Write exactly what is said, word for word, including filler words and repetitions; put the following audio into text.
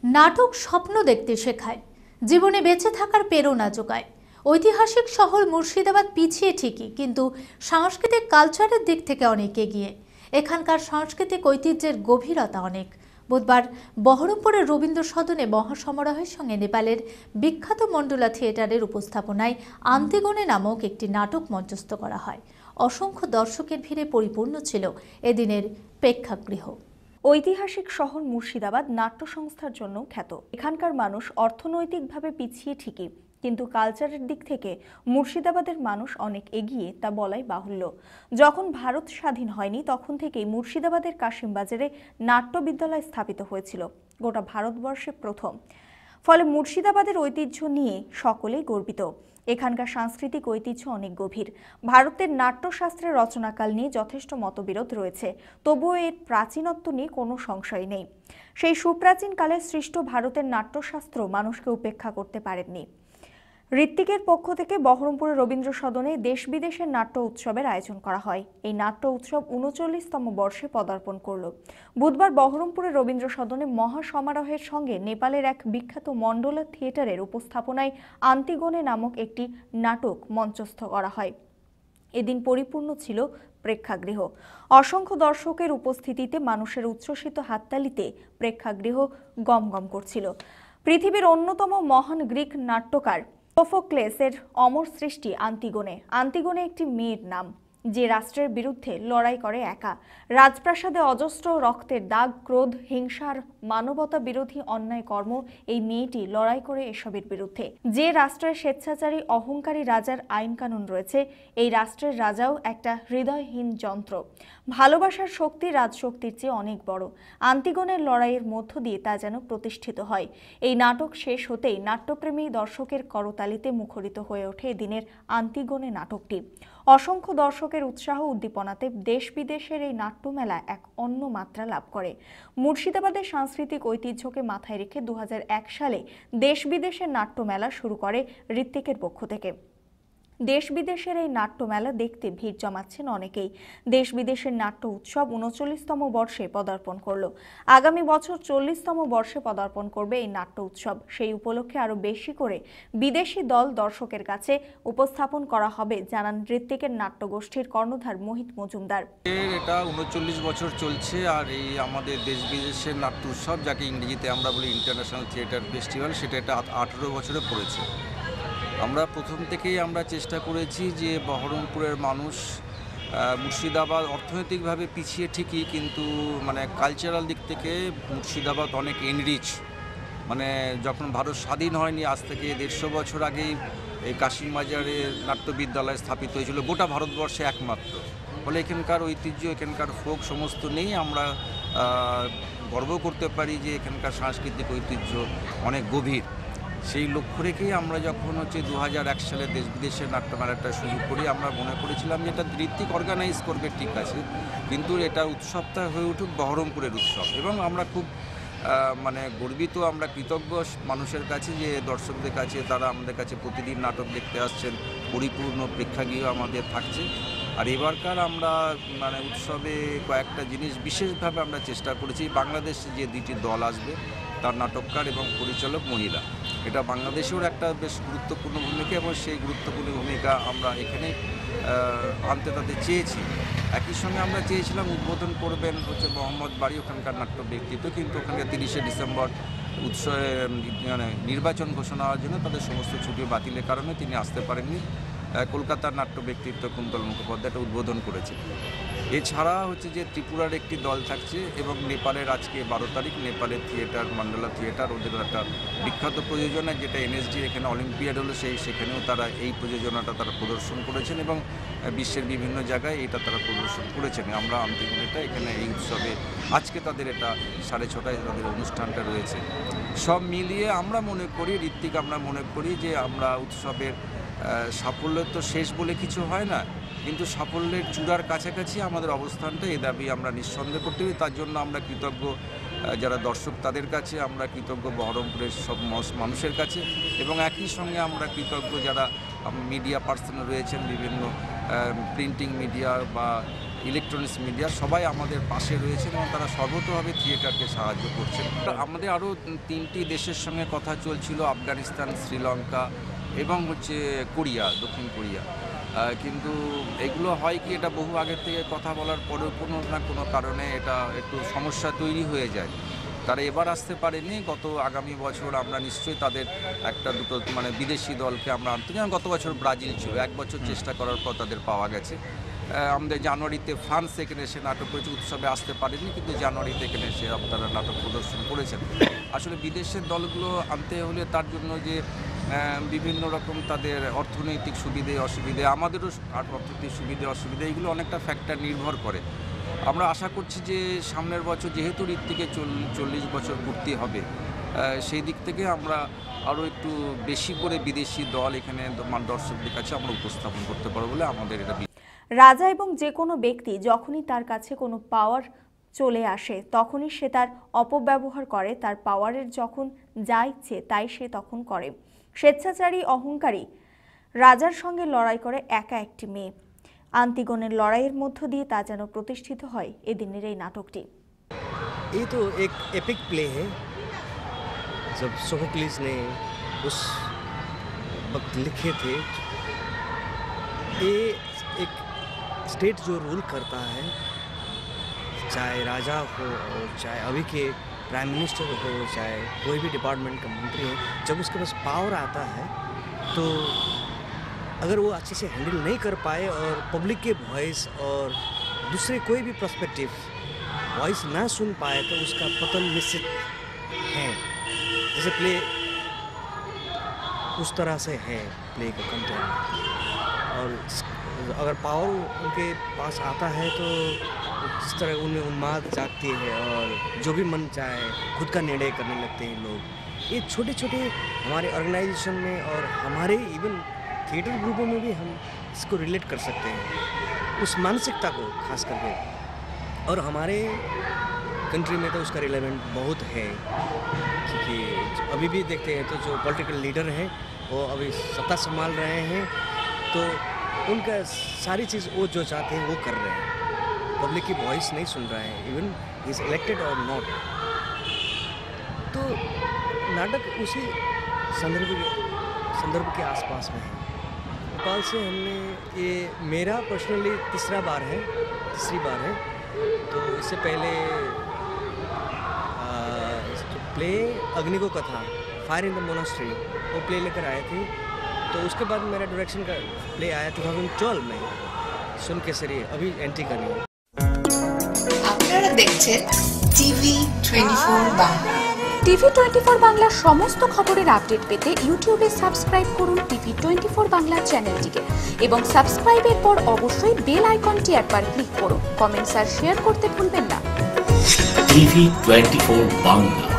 নাটক স্বপ্ন দেখতে শেখায়, জীবনে বেঁচে থাকার প্রেরণা যোগায়। ঐতিহাসিক শহর মুর্শিদাবাদ পিছিয়ে ঠিকই, কিন্তু সাংস্কৃতিক কালচারের দিক থেকে অনেক এগিয়ে। এখানকার সাংস্কৃতিক ঐতিহ্যের গভীরতা অনেক। বুধবার বহরমপুরের রবীন্দ্র সদনে মহাসমারোহের সঙ্গে নেপালের বিখ্যাত মণ্ডলা থিয়েটারের উপস্থাপনায় আন্তিগনে নামক একটি নাটক মঞ্চস্থ করা হয়। অসংখ্য দর্শকের ভিড়ে পরিপূর্ণ ছিল এদিনের প্রেক্ষাগৃহ। ঐতিহাসিক শহর মুর্শিদাবাদ নাট্য সংস্থার জন্য খ্যাত। এখানকার মানুষ অর্থনৈতিকভাবে পিছিয়ে ঠিকই, কিন্তু কালচারের দিক থেকে মুর্শিদাবাদের মানুষ অনেক এগিয়ে, তা বলাই বাহুল্য। যখন ভারত স্বাধীন হয়নি তখন থেকেই মুর্শিদাবাদের কাশিমবাজারে নাট্য বিদ্যালয় স্থাপিত হয়েছিল, গোটা ভারতবর্ষে প্রথম। ফলে মুর্শিদাবাদের ঐতিহ্য নিয়ে সকলেই গর্বিত। এখানকার সাংস্কৃতিক ঐতিহ্য অনেক গভীর। ভারতের নাট্যশাস্ত্রের রচনাকাল নিয়ে যথেষ্ট মতবিরোধ রয়েছে, তবুও এর প্রাচীনত্ব নিয়ে কোনো সংশয় নেই। সেই সুপ্রাচীন কালে সৃষ্ট ভারতের নাট্যশাস্ত্র মানুষকে উপেক্ষা করতে পারেননি। ঋত্বিকের পক্ষ থেকে বহরমপুরের রবীন্দ্র সদনে দেশ বিদেশের নাট্য উৎসবের আয়োজন করা হয়। এই নাট্য উৎসব উনচল্লিশতম বর্ষে পদার্পণ করল। বুধবার বহরমপুরের রবীন্দ্র সদনে মহাসমারোহের সঙ্গে নেপালের এক বিখ্যাত মণ্ডলা থিয়েটারের উপস্থাপনায় আন্তিগনে নামক একটি নাটক মঞ্চস্থ করা হয়। এদিন পরিপূর্ণ ছিল প্রেক্ষাগৃহ। অসংখ্য দর্শকের উপস্থিতিতে মানুষের উচ্ছ্বসিত হাততালিতে প্রেক্ষাগৃহ গমগম করছিল। পৃথিবীর অন্যতম মহান গ্রিক নাট্যকার সোফোক্লেসের অমর সৃষ্টি আন্তিগনে। আন্তিগনে একটি মেয়ের নাম, যে রাষ্ট্রের বিরুদ্ধে লড়াই করে একা। রাজপ্রাসাদে অজস্র রক্তের দাগ, ক্রোধ, হিংসার মানবতা বিরোধী অন্যায় কর্ম। এই মেয়েটি লড়াই করে এসবের বিরুদ্ধে। যে রাষ্ট্রের স্বেচ্ছাচারী অহংকারী রাজার আইন কানুন রয়েছে, এই রাষ্ট্রের রাজাও একটা হৃদয়হীন যন্ত্র। ভালোবাসার শক্তি রাজশক্তির চেয়ে অনেক বড়। আন্তিগনের লড়াইয়ের মধ্য দিয়ে তা যেন প্রতিষ্ঠিত হয়। এই নাটক শেষ হতেই নাট্যপ্রেমী দর্শকের করতালিতে মুখরিত হয়ে ওঠে এদিনের আন্তিগনে নাটকটি। অসংখ্য দর্শকের উৎসাহ উদ্দীপনাতে দেশ বিদেশের এই নাট্যমেলা এক অন্য মাত্রা লাভ করে। মুর্শিদাবাদের সাংস্কৃতিক ঐতিহ্যকে মাথায় রেখে দু হাজার এক সালে দেশ বিদেশের নাট্যমেলা শুরু করে ঋত্বিকের পক্ষ থেকে। দেশ বিদেশের এই নাট্যমেলা দেখতে ভিড় জমাচ্ছেন অনেকেই। দেশ বিদেশের নাট্য উৎসব উনচল্লিশতম বর্ষে পদার্পণ করলো। আগামী বছর চল্লিশতম বর্ষে পদার্পণ করবে এই নাট্য উৎসব। সেই উপলক্ষে আরো বেশি করে বিদেশি দল দর্শকের কাছে উপস্থাপন করা হবে, জানান ঋত্বিকের নাট্যগোষ্ঠীর কর্ণধার মোহিত মজুমদার। এটা উনচল্লিশ বছর চলছে, আর এই আমাদের দেশ বিদেশের নাট্য উৎসব, যাকে ইংরেজিতে আমরা বলি ইন্টারন্যাশনাল থিয়েটার ফেস্টিভ্যাল, সেটা এটা আঠেরো বছরে পড়েছে। আমরা প্রথম থেকেই আমরা চেষ্টা করেছি যে বহরমপুরের মানুষ, মুর্শিদাবাদ অর্থনৈতিকভাবে পিছিয়ে ঠিকই, কিন্তু মানে কালচারাল দিক থেকে মুর্শিদাবাদ অনেক এনরিচ। মানে যখন ভারত স্বাধীন হয়নি, আজ থেকে দেড়শো বছর আগেই এই কাশিমবাজারে নাট্য বিদ্যালয় স্থাপিত হয়েছিল, গোটা ভারতবর্ষে একমাত্র। ফলে এখানকার ঐতিহ্য, এখানকার ফোক সমস্ত নেই। আমরা গর্ব করতে পারি যে এখানকার সাংস্কৃতিক ঐতিহ্য অনেক গভীর। সেই লক্ষ্য রেখেই আমরা যখন হচ্ছে দু হাজার এক সালে দেশ বিদেশের নাট্যমেলাটা শুরু করি, আমরা মনে করেছিলাম যে এটা ঋত্বিক অর্গানাইজ করবে, ঠিক আছে, কিন্তু এটা উৎসবটা হয়ে উঠুক বহরমপুরের উৎসব। এবং আমরা খুব মানে গর্বিত, আমরা কৃতজ্ঞ মানুষের কাছে যে দর্শকদের কাছে তারা আমাদের কাছে প্রতিদিন নাটক দেখতে আসছেন। পরিপূর্ণ প্রেক্ষাগৃহ আমাদের থাকছে। আর এবারকার আমরা মানে উৎসবে কয়েকটা জিনিস বিশেষভাবে আমরা চেষ্টা করেছি। বাংলাদেশে যে দুটি দল আসবে, তার নাটককার এবং পরিচালক মহিলা, এটা বাংলাদেশেও একটা বেশ গুরুত্বপূর্ণ ভূমিকা, এবং সেই গুরুত্বপূর্ণ ভূমিকা আমরা এখানে আনতে তাদের চেয়েছি। একই সঙ্গে আমরা চেয়েছিলাম উদ্বোধন করবেন হচ্ছে মোহাম্মদ বাড়ি, ওখানকার নাট্য ব্যক্তিত্ব, কিন্তু ওখানে তিরিশে ডিসেম্বর উৎসবে মানে নির্বাচন ঘোষণা হওয়ার জন্য তাদের সমস্ত ছুটি বাতিলের কারণে তিনি আসতে পারেননি। কলকাতার নাট্য ব্যক্তিত্ব কুন্তল মুখোপাধ্যায়টা উদ্বোধন করেছে। এছাড়া হচ্ছে যে ত্রিপুরার একটি দল থাকছে, এবং নেপালের আজকে বারো তারিখ নেপালের থিয়েটার মণ্ডলা থিয়েটার, ওদের একটা বিখ্যাত প্রযোজনা, যেটা এনএসডি এখানে অলিম্পিয়াড হলো, সেই সেখানেও তারা এই প্রযোজনাটা তারা প্রদর্শন করেছেন, এবং বিশ্বের বিভিন্ন জায়গায় এটা তারা প্রদর্শন করেছেন। আমরা আন্তিগনেটা এখানে এই উৎসবে আজকে তাদের এটা সাড়ে ছটায় তাদের অনুষ্ঠানটা রয়েছে। সব মিলিয়ে আমরা মনে করি, ঋত্বিক আমরা মনে করি যে আমরা উৎসবের সাফল্য তো শেষ বলে কিছু হয় না, কিন্তু সাফল্যের চূড়ার কাছাকাছি আমাদের অবস্থানটা, এ দাবি আমরা নিঃসন্দেহ করতে পারি। তার জন্য আমরা কৃতজ্ঞ যারা দর্শক তাদের কাছে, আমরা কৃতজ্ঞ বহরমপুরের সব মানুষের কাছে, এবং একই সঙ্গে আমরা কৃতজ্ঞ যারা মিডিয়া পার্সন রয়েছেন, বিভিন্ন প্রিন্টিং মিডিয়া বা ইলেকট্রনিক্স মিডিয়া সবাই আমাদের পাশে রয়েছেন এবং তারা সর্বতভাবে থিয়েটারকে সাহায্য করছেন। আমাদের আরও তিনটি দেশের সঙ্গে কথা চলছিল, আফগানিস্তান, শ্রীলঙ্কা এবং হচ্ছে কোরিয়া, দক্ষিণ কোরিয়া। কিন্তু এগুলো হয় কি, এটা বহু আগের থেকে কথা বলার পরেও কোনো না কোনো কারণে এটা একটু সমস্যা তৈরি হয়ে যায়। তারা এবার আসতে পারেনি। গত আগামী বছর আমরা নিশ্চয়ই তাদের একটা দুটো মানে বিদেশি দলকে আমরা আনতে, যেমন গত বছর ব্রাজিল ছিল, এক বছর চেষ্টা করার পর তাদের পাওয়া গেছে। আমাদের জানুয়ারিতে ফ্রান্স এখানে এসে নাটক করেছে, উৎসবে আসতে পারেনি, কিন্তু জানুয়ারিতে এখানে এসে তারা নাটক প্রদর্শন করেছেন। আসলে বিদেশের দলগুলো আনতে হলে তার জন্য যে বিভিন্ন রকম তাদের অর্থনৈতিক সুবিধে অসুবিধে, আমাদেরও অর্থনৈতিক সুবিধে অসুবিধে, এগুলো অনেকটা ফ্যাক্টর নির্ভর করে। আমরা আশা করছি যে সামনের বছর যেহেতু ঋত্বিকে চল্লিশ বছর পূর্তি হবে, সেই দিক থেকে আমরা আরও একটু বেশি করে বিদেশি দল এখানে দর্শকদের কাছে আমরা উপস্থাপন করতে পারবো বলে আমাদের এটা। রাজা এবং যে কোনো ব্যক্তি যখনই তার কাছে কোনো পাওয়ার চলে আসে তখনই সে তার অপব্যবহার করে। তার পাওয়ারের যখন যা ইচ্ছে তাই সে তখন করে। স্বেচ্ছাচারী অহংকারী রাজার সঙ্গে লড়াই করে একা একটি মেয়ে। আন্তিগণের লড়াইয়ের মধ্য দিয়ে তা যেন প্রতিষ্ঠিত হয় এদিনের এই নাটকটি। ये तो एक एपिक प्ले है। जब सोफोक्लिस ने उस वक्त लिखे थे, ये एक स्टेट जो रूल करता है, चाहे राजा हो और चाहे अभी के प्राइम मिनिस्टर हो, चाहे कोई भी डिपार्टमेंट का मंत्री हो, जब उसके पास पावर आता है तो अगर वो अच्छे से हैंडल नहीं कर पाए और पब्लिक के वॉइस और दूसरे कोई भी पर्सपेक्टिव वॉइस ना सुन पाए तो उसका पतन निश्चित है। जैसे प्ले उस तरह से है, प्ले का कंटेंट। और अगर पावर उनके पास आता है तो जिस तरह उनमें उन्माद जागती है और जो भी मन चाहे खुद का निर्णय करने लगते हैं लोग। ये छोटे छोटे हमारे ऑर्गेनाइजेशन में और हमारे इवन थिएटर ग्रुपों में भी हम इसको रिलेट कर सकते हैं, उस मानसिकता को खास करके। और हमारे कंट्री में तो उसका रिलेवेंट बहुत है, क्योंकि अभी भी देखते हैं तो जो पॉलिटिकल लीडर हैं वो अभी सत्ता संभाल रहे हैं, तो उनका सारी चीज़ वो जो चाहते हैं वो कर रहे हैं, पब्लिक की वॉइस नहीं सुन रहे हैं, इवन इज इलेक्टेड और नॉट। तो नाटक उसी संदर्भ के संदर्भ के आसपास में है। नेपाल से हमने ये मेरा पर्सनली तीसरा बार है तीसरी बार है। तो इससे पहले प्ले अग्निको कथा फायर इन द मोनास्ट्री वो प्ले लेकर आए थे। तो उसके बाद मेरा डायरेक्शन का प्ले आया दो हज़ार बारह में, सुन केसरी, अभी एंट्री करनी है। আপনারা দেখছেন TV twenty four Bangla. TV twenty four বাংলার সমস্ত খবরের আপডেট পেতে ইউটিউবে সাবস্ক্রাইব করুন টিভি টোয়েন্টি ফোর বাংলা চ্যানেলটিকে এবং সাবস্ক্রাইবের পর অবশ্যই বেল আইকনটি একবার ক্লিক করুন। কমেন্টস আর শেয়ার করতে ভুলবেন না। TV twenty four Bangla.